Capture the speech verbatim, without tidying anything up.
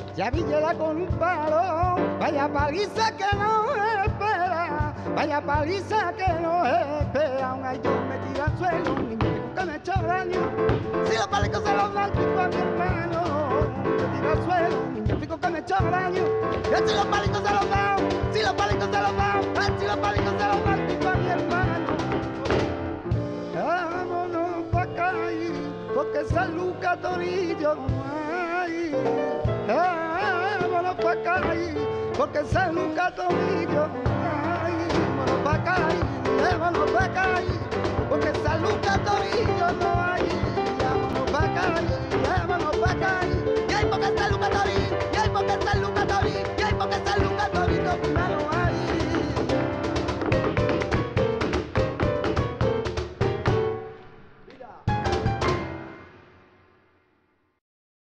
Ya Villela con un palo, vaya paliza que no espera, vaya paliza que no espera. Un gallo me tira al suelo, un niño que me echó daño. Si los palicos se los dan tipo a mi hermano, me tira al suelo, un niño que me echó daño. Y si los palicos se los dan, si los palicos se los dan, si los palicos se los dan tipo a mi hermano. Vámonos pa' acá, porque San Lucas Torillo no hay. Vámonos pa' acá, porque San Lucas Torillo no hay. Vámonos pa' acá, vámonos pa' acá, porque San Lucas Torillo no hay.